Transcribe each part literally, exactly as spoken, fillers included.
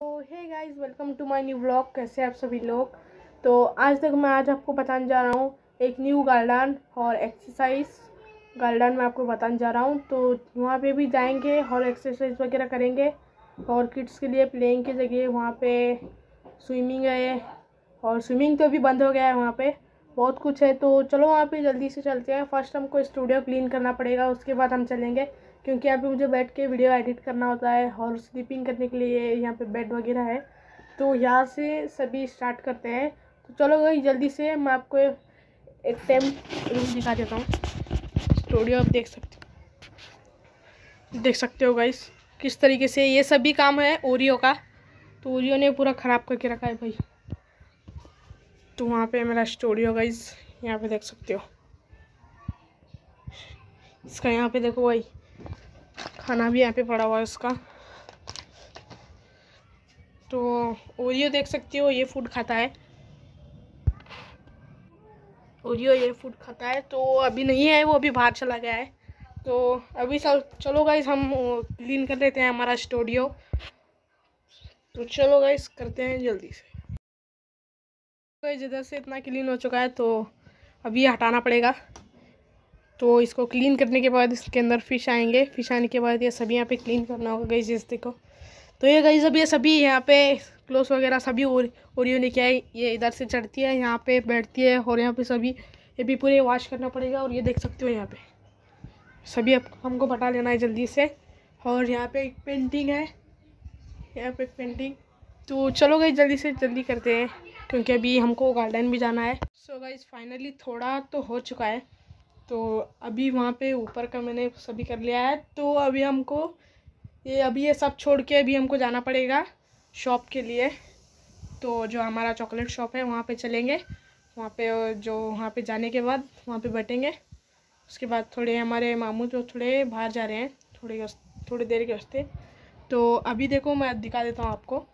तो hey guys, welcome to my new blog. कैसे आप सभी लोग। तो आज तक मैं आज आपको बताने जा रहा हूँ एक न्यू गार्डन और एक्सरसाइज गार्डन में आपको बताने जा रहा हूँ। तो वहाँ पे भी जाएंगे और एक्सरसाइज वगैरह करेंगे और किड्स के लिए प्लेइंग की जगह वहाँ पे स्विमिंग है और स्विमिंग तो अभी बंद हो गया है, वहाँ पे बहुत कुछ है। तो चलो वहाँ पे जल्दी से चलते हैं। फर्स्ट हमको स्टूडियो क्लीन करना पड़ेगा, उसके बाद हम चलेंगे, क्योंकि यहाँ पे मुझे बैठ के वीडियो एडिट करना होता है और स्लीपिंग करने के लिए यहाँ पे बेड वगैरह है। तो यहाँ से सभी स्टार्ट करते हैं। तो चलो भाई जल्दी से मैं आपको एक टाइम रूम दिखा देता हूँ। स्टूडियो आप देख सकते हो देख सकते हो गाइस किस तरीके से ये सभी काम है ओरियो का। तो ओरियो ने पूरा ख़राब करके रखा है भाई। तो वहाँ पे मेरा स्टूडियो गाइस, यहाँ पे देख सकते हो इसका। यहाँ पे देखो भाई, खाना भी यहाँ पे पड़ा हुआ है इसका। तो ओरियो देख सकते हो ये फूड खाता है, ओरियो ये फूड खाता है। तो अभी नहीं है, वो अभी बाहर चला गया है। तो अभी चल चलो गाइस हम क्लीन कर लेते हैं हमारा स्टूडियो। तो चलो गाइस करते हैं जल्दी से। गाइस इधर से इतना क्लीन हो चुका है, तो अभी हटाना पड़ेगा। तो इसको क्लीन करने के बाद इसके अंदर फिश आएंगे, फिश आने के बाद ये सभी यहाँ पे क्लीन करना होगा गाइस। इस देखो, तो ये गाइस अब ये सभी यहाँ पे क्लोथ वगैरह सभी ओरियो लेके आए। ये इधर से चढ़ती है, यहाँ पे बैठती है और यहाँ पे सभी ये भी पूरे वॉश करना पड़ेगा। और ये देख सकते हो यहाँ पे सभी अब हमको बता लेना है जल्दी से। और यहाँ पे एक पेंटिंग है, यहाँ पे एक पेंटिंग। तो चलो गाइस जल्दी से जल्दी करते हैं, क्योंकि अभी हमको गार्डन भी जाना है। सो गाइस फाइनली थोड़ा तो हो चुका है। तो अभी वहाँ पे ऊपर का मैंने सभी कर लिया है। तो अभी हमको ये अभी ये सब छोड़ के अभी हमको जाना पड़ेगा शॉप के लिए। तो जो हमारा चॉकलेट शॉप है वहाँ पे चलेंगे। वहाँ पे जो वहाँ पे जाने के बाद वहाँ पे बैठेंगे। उसके बाद थोड़े हमारे मामू जो थोड़े बाहर जा रहे हैं थोड़ी थोड़ी देर के वास्ते। तो अभी देखो मैं दिखा देता हूँ आपको।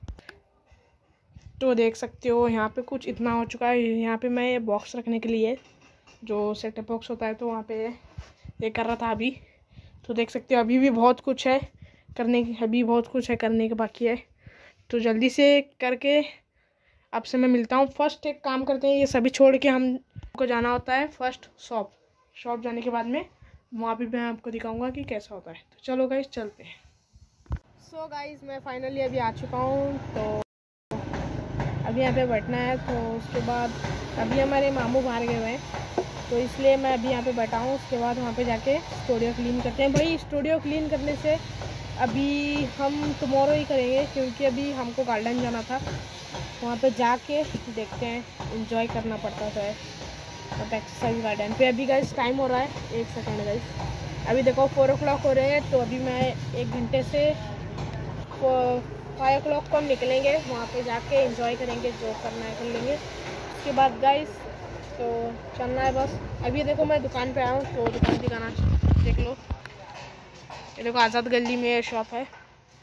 तो देख सकते हो यहाँ पे कुछ इतना हो चुका है। यहाँ पे मैं ये बॉक्स रखने के लिए जो सेटअप बॉक्स होता है, तो वहाँ पे ये कर रहा था अभी। तो देख सकते हो अभी भी बहुत कुछ है करने की, अभी बहुत कुछ है करने के बाकी है। तो जल्दी से करके आपसे मैं मिलता हूँ। फर्स्ट एक काम करते हैं, ये सभी छोड़ के हमको जाना होता है फर्स्ट शॉप। शॉप जाने के बाद में वहाँ पे मैं आपको दिखाऊंगा कि कैसा होता है। तो चलो गाइस चलते हैं। सो गाइस मैं फाइनली अभी आ चुका हूँ। तो अभी यहाँ पे बैठना है। तो उसके बाद अभी हमारे मामू बाहर गए हुए हैं, तो इसलिए मैं अभी यहाँ पे बैठा हूँ। उसके बाद वहाँ पे जाके स्टूडियो क्लीन करते हैं। भाई स्टूडियो क्लीन करने से अभी हम टुमारो ही करेंगे, क्योंकि अभी हमको गार्डन जाना था। वहाँ पे जाके देखते हैं, एंजॉय करना पड़ता है अब एक्सरसाइज गार्डन पे। अभी गाइस टाइम हो रहा है, एक सेकेंड गाइस, अभी देखो फोर ओ क्लॉक हो रहे हैं। तो अभी मैं एक घंटे से फाइव ओ क्लॉक को हम निकलेंगे, वहाँ पे जाके एंजॉय करेंगे, जो करना है कर लेंगे। उसके बाद गाइस तो चलना है बस। अभी देखो मैं दुकान पे आया हूँ, तो दुकान दिखाना देख लो। ये देखो आज़ाद गली में शॉप है।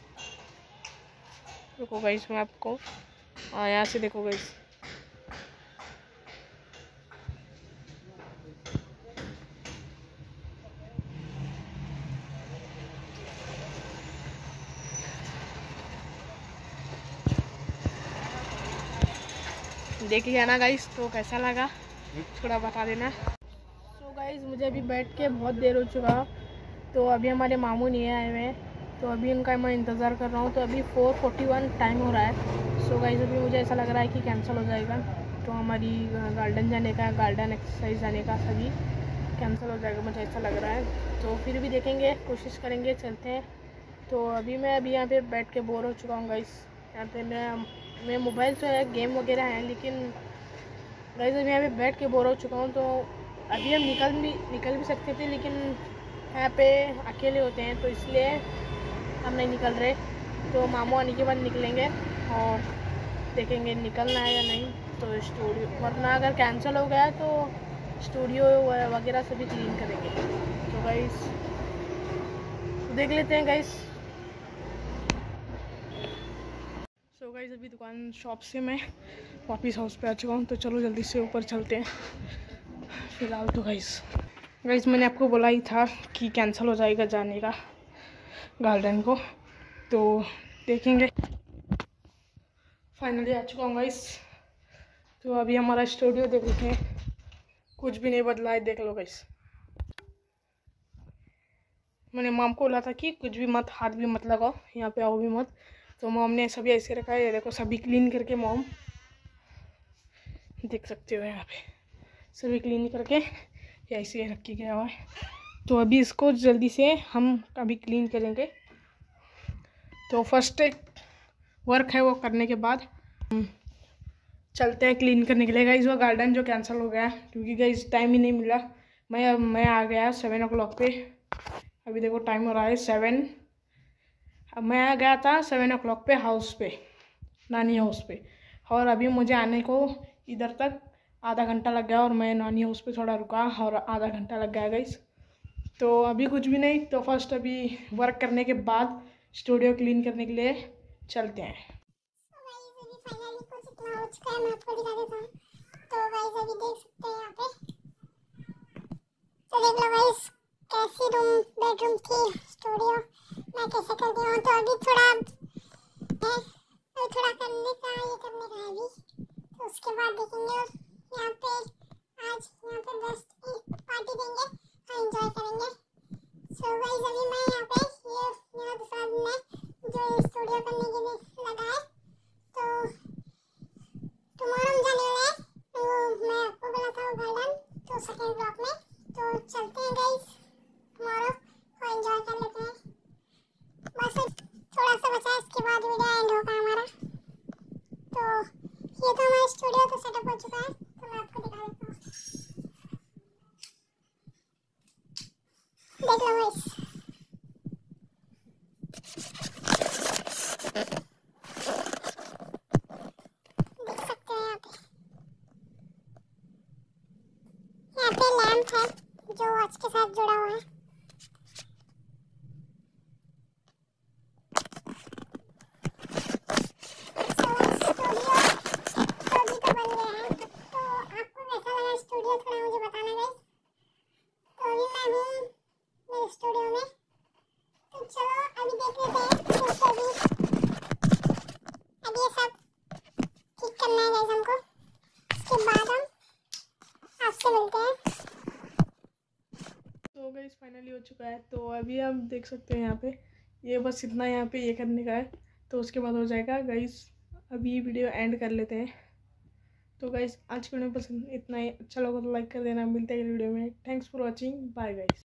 देखो गाइस मैं आपको हाँ यहाँ से देखो गाइस। देख लिया ना गाइस, तो कैसा लगा थोड़ा बता देना। सो गाइस मुझे अभी बैठ के बहुत देर हो चुका। तो अभी हमारे मामू नहीं आए हुए हैं, तो अभी उनका मैं इंतज़ार कर रहा हूँ। तो अभी फोर फोर्टी वन टाइम हो रहा है। सो गाइस अभी मुझे ऐसा लग रहा है कि कैंसिल हो जाएगा। तो हमारी गार्डन जाने का, गार्डन एक्सरसाइज जाने का सभी कैंसिल हो जाएगा, मुझे ऐसा लग रहा है। तो फिर भी देखेंगे, कोशिश करेंगे, चलते हैं। तो अभी मैं अभी यहाँ पे बैठ के बोर हो चुका हूँ गाइस। यहाँ पे मैं मैं मोबाइल तो है, गेम वगैरह है, लेकिन गाइस अभी यहाँ पे बैठ के बोर हो चुका हूँ। तो अभी हम निकल भी निकल भी सकते थे, लेकिन यहाँ पे अकेले होते हैं, तो इसलिए हम नहीं निकल रहे। तो मामू आने के बाद निकलेंगे और देखेंगे निकलना है या नहीं। तो स्टूडियो, वरना अगर कैंसिल हो गया तो स्टूडियो वगैरह से भी क्लीन करेंगे। तो गाइस देख लेते हैं गाइस। सो गाइस अभी दुकान शॉप से मैं वापस हाउस पे आ चुका हूँ। तो चलो जल्दी से ऊपर चलते हैं फिलहाल। तो गाइस गाइस मैंने आपको बोला ही था कि कैंसिल हो जाएगा जाने का गार्डन को। तो देखेंगे फाइनली आ चुका हूँ गाइस। तो अभी हमारा स्टूडियो देख लेते हैं, कुछ भी नहीं बदला है, देख लो गाइस। मैंने मॉम को बोला था कि कुछ भी मत, हाथ भी मत लगाओ, यहाँ पे आओ भी मत, तो मॉम ने सभी ऐसे रखा है। ये देखो सभी क्लीन करके, मॉम देख सकते हो यहाँ पे सभी क्लीन करके ये ऐसे रख के गया हुआ है। तो अभी इसको जल्दी से हम अभी क्लीन करेंगे। तो फर्स्ट एक वर्क है वो करने के बाद हम चलते हैं क्लीन करने के लिए गाइस। वो गार्डन जो कैंसिल हो गया क्योंकि गाइस टाइम ही नहीं मिला। मैं मैं आ गया सेवन ओ क्लॉक पे, अभी देखो टाइम हो रहा है सेवन। अब मैं आ गया था सेवन ओ क्लॉक पे हाउस पे, नानी हाउस पे, और अभी मुझे आने को इधर तक आधा घंटा लग गया और मैं नानी हाउस पे थोड़ा रुका और आधा घंटा लग गया गाइस। तो अभी कुछ भी नहीं, तो फर्स्ट अभी वर्क करने के बाद स्टूडियो क्लीन करने के लिए चलते हैं। फाइनली कुछ इतना हो चुका है, मैं आपको दिखा देता हूँ। तो गाइस अभी देख सकते हैं यहाँ पे, तो देख लो गाइस कैसी रूम बेडरूम की स्टूडियो मैं कैसे कर दिया हूँ। तो अभी थोड़ा है, अभी थोड़ा करने का ये करने का है अभी, तो उसके बाद देखेंगे। और यहाँ पे आज यहाँ पे बेस्ट एक पार्टी देंगे और एंजॉय करेंगे। सो गाइस अभी मैं यहाँ पे, ये मेरा दूसरा दिन है जो स्टूडियो करने के लिए लगा है। तो टुमारो हम जाने वाले हैं, तो मैं आपको बोला था वो गार्डन, तो सेकंड ब्लॉक में। तो चलते हैं गाइस टुमारो और एंजॉय कर लेते हैं। बस थोड़ा सा बचा है, इसके बाद वीडियो एंड होगा हमारा। तो ये तो हमारा स्टूडियो तो सेटअप हो चुका है, तो मैं आपको दिखा देता हूँ। देख लो गाइस, देख सकते हैं यहाँ पे, यहाँ पे लैंप है जो वॉच के साथ जुड़ा हुआ है। स्टूडियो में तो चलो अभी देख लेते हैं। तो अभी अभी ये सब ठीक करना है गाइस हमको, उसके बाद हम आपसे मिलते हैं। तो गाइस फाइनली हो चुका है। तो अभी आप देख सकते हैं यहाँ पे, ये बस इतना यहाँ पे ये करने का है, तो उसके बाद हो जाएगा गाइस। अभी वीडियो एंड कर लेते हैं। तो गाइस आज की वीडियो पसंद इतना ही, अच्छा लगा तो लाइक कर देना। मिलते हैं वीडियो में। Thanks for watching, bye guys.